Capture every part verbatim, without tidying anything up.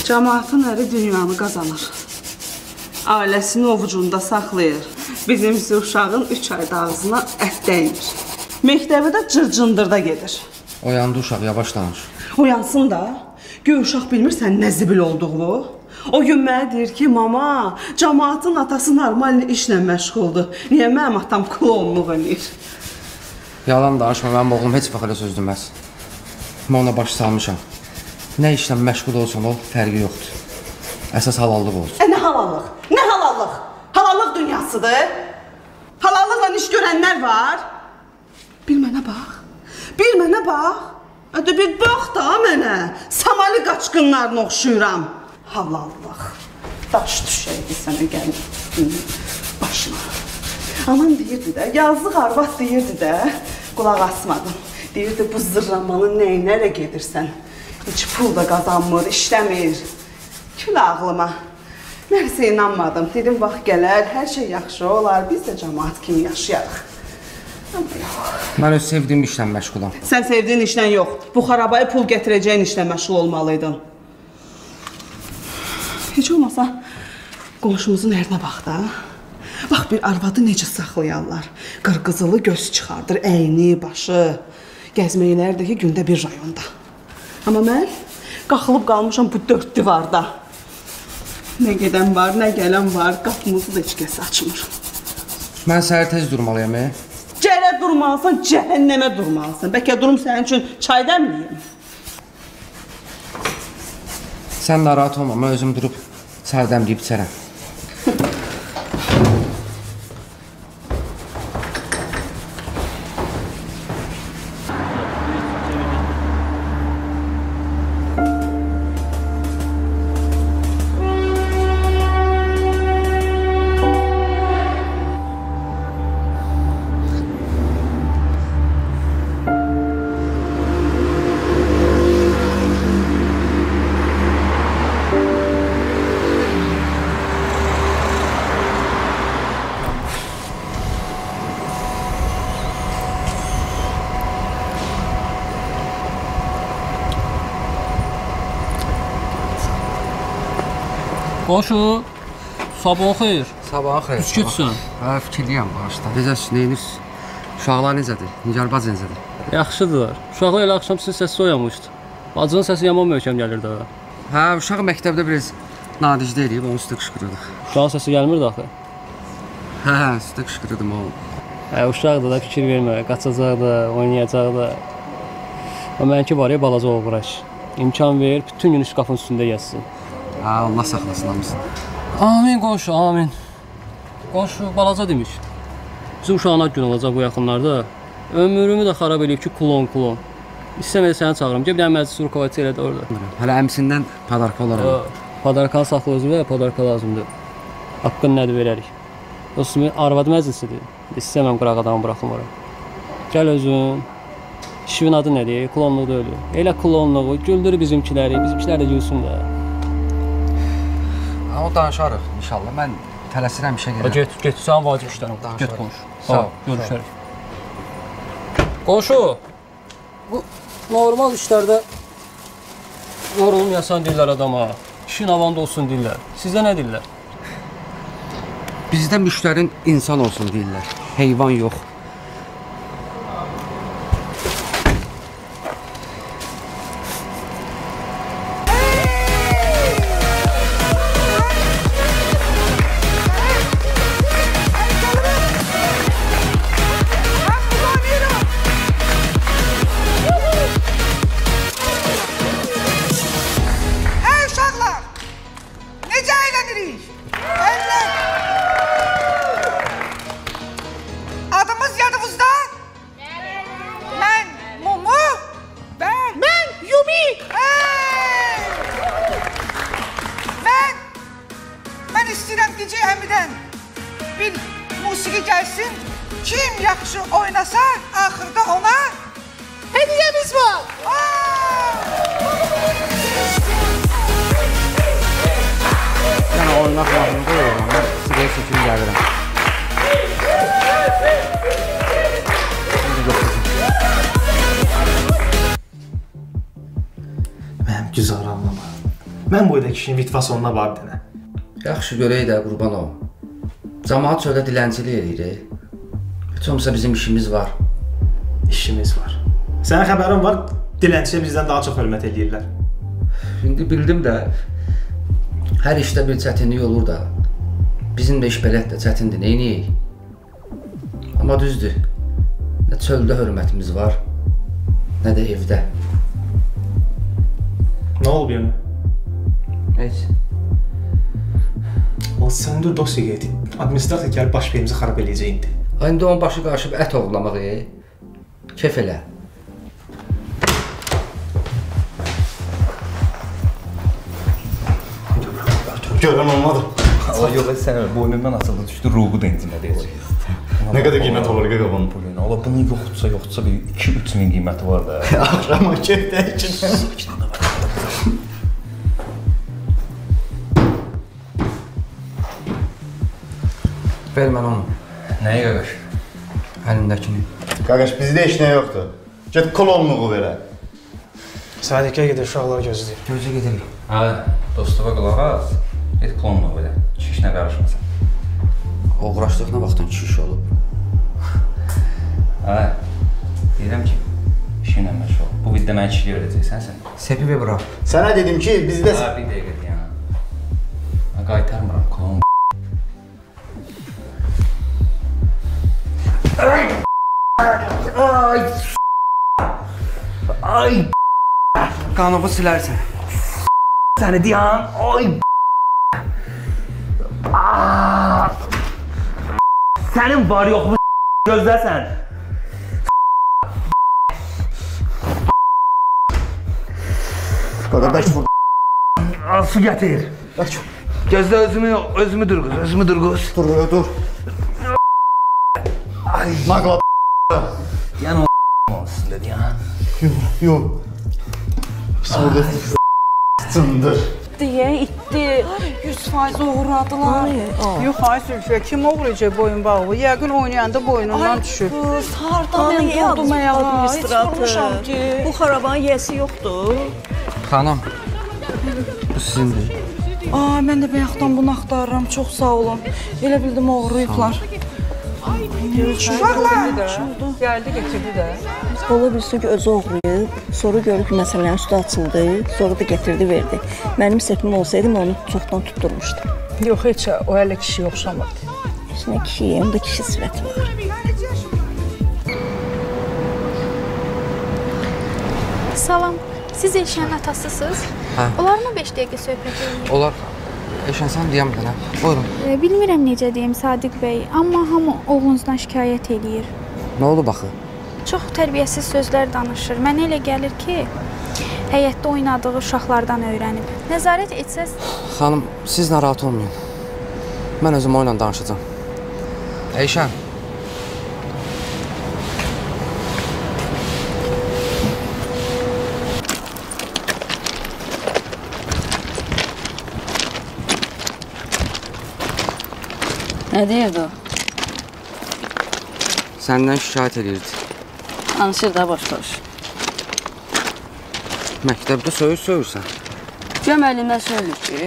Cəmaatın əri dünyanı qazanır. Ailəsini ovucunda saxlayır. Bizimsi uşağın üç ayda ağzına ət dəymir. Məktəbə də cırcındırda gedir. Oyandı uşaq, yavaş danış. Uyansın da. Göy uşaq bilmirsən nə zibil olduğunu. O gün mənə deyir ki, mama, cəmaatın atası normal işlə məşğuldur. Niyə mənim atam klonluq eləyir? Yalan danışma, mənim oğlum heç vaxt elə söz deməz. Mən ona baş salmışam. Nə işlə məşğul olsan ol, fərqi yoxdur. Əsas halallıq olsun. E, nə halallıq? Nə halallıq? Halallıq dünyasıdır. Halallıqla iş görənlər var. Bir mənə bax. Bir mənə bax. Hadi bir bax da mənə. Samali qaçqınlarına oxşuyuram. Halallıq. Daş düşəydi sənə gəlir başına. Anam deyirdi də, yazlıq arvad deyirdi də, qulaq asmadım. Deyirdi, bu zırramanın nəyinərə gedirsən? Heç pul da qazanmır, işləmir. Kül ağlıma. Nərsə inanmadım. Dedim, bax gələr, hər şey yaxşı olar, biz də cəmaat kimi yaşayarıq. Mən öz sevdiyim işlə məşğulam. Sən sevdiyin işlə yox, bu xarabayı pul gətirəcəyin işlə məşğul olmalıydın. Heç olmasa, qonşumuzun ərinə bax da. Bax, bir arvadı necə saxlayarlar. Qırqızılı göz çıxardır, əyni, başı. Gəzməklərdir ki, gündə bir rayonda. Amma mən qaxılıb qalmışam bu dörd divarda. Nə gedən var, nə gələn var, qapımızı da heç kəs açmır. Mən səhər tez durmalıyam, e? Cərə durmalısan, cəhənnəmə durmalısan. Bəlkə durum sənin üçün çay dəmliyim. Sən narahat olma, mən özüm durub çay dəmliyib içərəm. Qonşu, sabahın xeyir. Sabahın xeyir. Üsküdsün. Hə, fikirliyəm, bağışla. Necəsiz, neyiniz? Uşaqlar necədir? Nigar-baz necədir? Yaxşıdırlar. Uşaqlar elə axşam sizin səsi oyanmışdı. Bacının səsi yaman möhkəm gəlirdi. Hə, uşaq məktəbdə biraz nadicdə eləyib, onun üstə qışqırırdıq. Uşağın səsi gəlmirdi axı. Hə, hə, üstə qışqırırdım oğlum. Hə, uşaqdır da fikir vermə, qaçacaqdı, oynayacaqdı. O mənki var ya, balaca oğraş. İmkan ver, bütün gün şkafın üstündə yazsın. Hə, Allah saxlasın hamısını. Amin qonşu, amin. Qonşu balaca demiş. Bizim uşağına gün olacaq bu yaxınlarda. Ömrümü də xarab eləyib ki, kulon, kulon. İstəmədə səni çağırım. Gəl bir dənə məclis rukovaçı elə də orada. Hələ əmsindən padarka olaram. Padarkanı saxla özü və padarka lazımdır. Haqqını nədir verərik. Dostum, arvad məclisidir. İstəməm qıraq adamı bıraxım ora. Gəl özün. İşin adı nədir? Klonluq da ölür. Elə klonluğu, güldür bizimkiləri, bizimkilər də gülsün də. O danışarıq inşallah. Mən tələsirəm işə gedirəm. Get, get, sən vacib işlərim. Get qonşu. Sağ ol. Görüşərik. Qonşu, bu normal işlərdə yorulmayasan deyirlər adama. İşin avanda olsun deyirlər. Sizdə nə deyirlər? Bizdə müştərin insan olsun deyirlər. Heyvan yox. Mən boyda kişinin vitvasonuna var bir dənə. Yaxşı görək də qurban ol. Camaat çöldə dilənçilik edir. Heç olmasa bizim işimiz var. İşimiz var. Sənin xəbərin var, dilənçiyə bizdən daha çox hörmət eləyirlər. İndi bildim də, hər işdə bir çətinlik olur da. Bizim də iş belət də çətindir, neyniyik? Amma düzdür, nə çöldə hörmətimiz var, nə də evdə. Nə olub yəni? Heç. O sən dur dosya qeyd. Administrator gəlib baş verimizi xarab eləyəcək indi. İndi onun başı qarışıb ət ovlamaq, e? Kef elə. Görən olmadı. Allah yox, sən boynundan açıldı, düşdü, ruhu da incimə deyəcək. Nə qədər qiymət olur qaqavanın? Allah, bunun yoxdursa, yoxdursa bir iki üç min qiyməti var da. Axşama keyfdə üçün. Ver mən onu. Nəyə qaqaş? Əlindəkini. Qaqaş, bizdə heç nə yoxdur. Get kolonluğu verə. Sadikə gedir, uşaqlar gözləyir. Gözə gedirik. Hə, dostuma qulaq as. Get klonluq belə. Kişinə qarışmasan. Uğraşdıq nə vaxtdan kişiş olub. Hə, deyirəm ki, işinlə məşğul ol. Bu videoda mən kişilik öyrəcəksən sən. Sepi və bura. Sənə dedim ki, bizdə... Hə, bir dəqiqə deyəm. Mən qaytarmıram, klon. Ay! Ay! Ay! Qanımı silərsən. Səni deyən, ay! Sənin var yoxmu gözləsən. Qaqaş vur. Su gətir. Gözlə özümü, özümü durğuz, özümü durğuz. Dur, dur. Ay! Naqla Yəni o olsun dedi ya. Yox, yox. Pis burada s***sındır. Deyə itdi. yüz faiz uğradılar. Yox, ay Zülfiyə, kim uğrayacaq boyun bağı? Yəqin oynayanda boynundan düşür. Qız, hardan mən vurdum ayağa? Heç vurmuşam ki. Bu xarabanın yiyəsi yoxdur. Xanım, bu sizindir. Aa, mən də bayaqdan bunu axtarıram. Çox sağ olun. Elə bildim oğruyublar. Uşaqlar! Gəldi, getirdi də. Ola bilsin ki, özü oğruyub, sonra görüb ki, məsələnin üstü açıldı, sonra da getirdi, verdi. Mənim sepim olsaydı, mən onu çoxdan tutturmuşdum. Yox, heç o hələ kişiyə oxşamırdı. Şimdi kişiyə, onda kişi sifəti var. Salam, siz Elşənin atasısınız? Hə. Olarmı beş dəqiqə söhbət edin? Olar. Eşən sən deyəm bir dənə. Buyurun. E, bilmirəm necə deyim Sadiq bəy, amma hamı oğlunuzdan şikayət eləyir. Nə oldu baxı? Çox tərbiyəsiz sözlər danışır. Mənə elə gəlir ki, həyətdə oynadığı uşaqlardan öyrənib. Nəzarət etsəz... Xanım, siz narahat olmayın. Mən özüm oyla danışacağım. Eyşən. Nə deyirdi o? Səndən şikayət edirdi. Danışır da boş-boş. Məktəbdə söyüş söyürsən. Cəm əlindən söylür ki,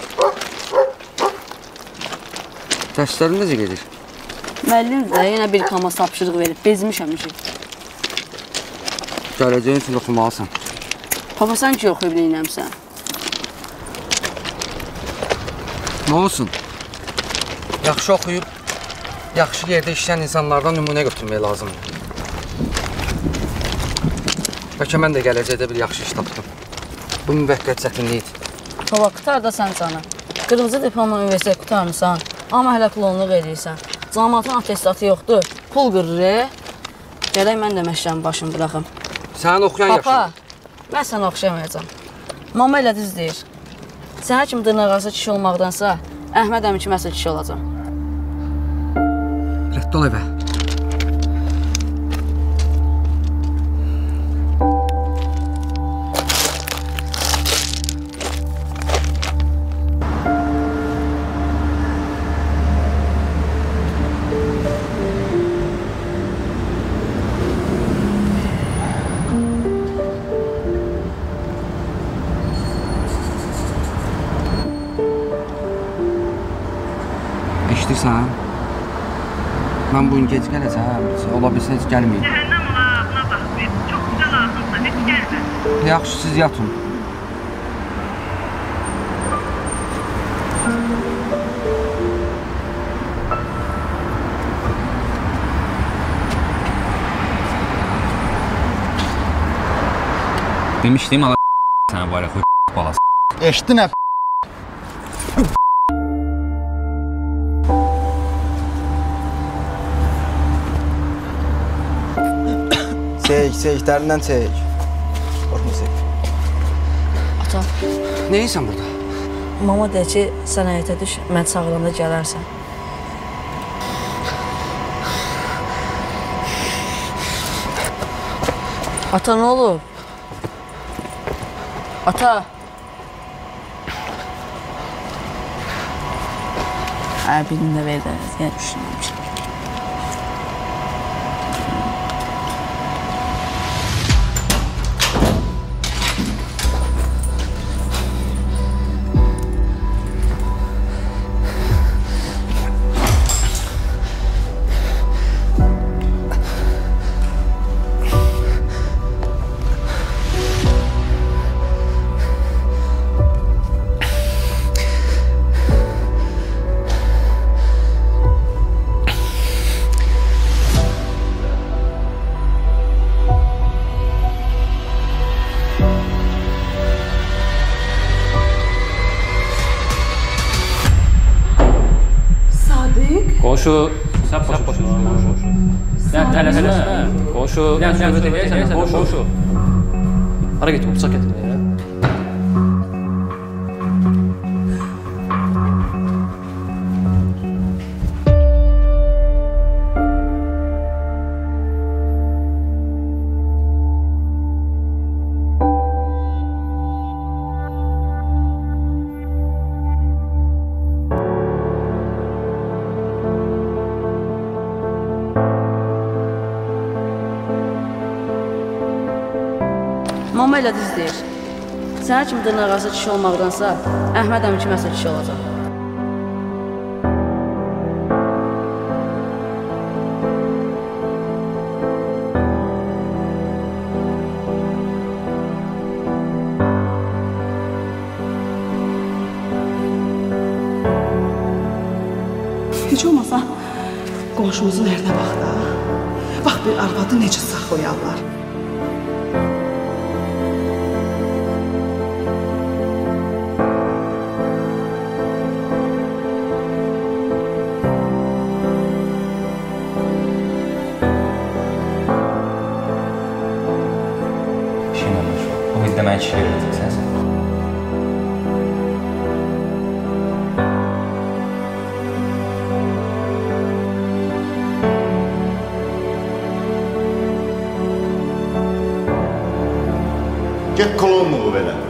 Dərslərin necə gedir? müəllim də yenə bir komas tapşırıq verib, bezmişəm ki. Gələcəyin üçün oxumalısan. Papa, sən ki oxuyub neynəmsən? Nə olsun? Yaxşı oxuyub, yaxşı yerdə işləyən insanlardan nümunə götürmək lazımdır. Bəlkə mən də gələcəkdə bir yaxşı iş tapdım. Bu müvəqqət çətinlikdir. Baba, qutar da sən canı. Qırmızı diplomla universitet qutarmısan, amma hələ klonluq edirsən. Cəmaatın atestatı yoxdur, pul qırır. Gələk mən də məşqlərin başını bıraxım. Sənin oxuyan yaşın. Papa, mən sənə oxşamayacam. Mama elə düz deyir. Sənə kimi dırnaqarası kişi olmaqdansa, Əhməd əmi kimi əsl kişi olacam. Rədd ol evə. İşdirsən? Mən bugün gec gələcəm, ola bilsə heç gəlməyim. Cəhənnəm ola, buna bax, çox güzel lazımsan, heç gəlmə. Yaxşı, siz yatın. Demişdim, ala sənə var ya, xoy balası. Eşitdin hə? Çək, çək, dərindən çək. Qorxma çək. Ata, Nə edirsən burada? mama deyir ki, sən həyətə düş, mən çağıranda gələrsən. Ata, nə olur? Ata! Hə, birini də verdiniz, yəni düşünməmişəm. Qonşu, sən başa qonşu. Sən tələsmə. Qonşu, sən söhbət edirsən, qonşu. Hara getdin, bıçaq gətirdin ya? Mama elə düz deyir. Sənə kimi dırnaqarası kişi olmaqdansa, Əhməd əmi kiməsə kişi olacaq. Heç olmasa qonşumuzun ərinə bax da. Bax bir arvadı necə saxlayarlar. Mən kişi verəcəksən sən. Get kolonluğu belə.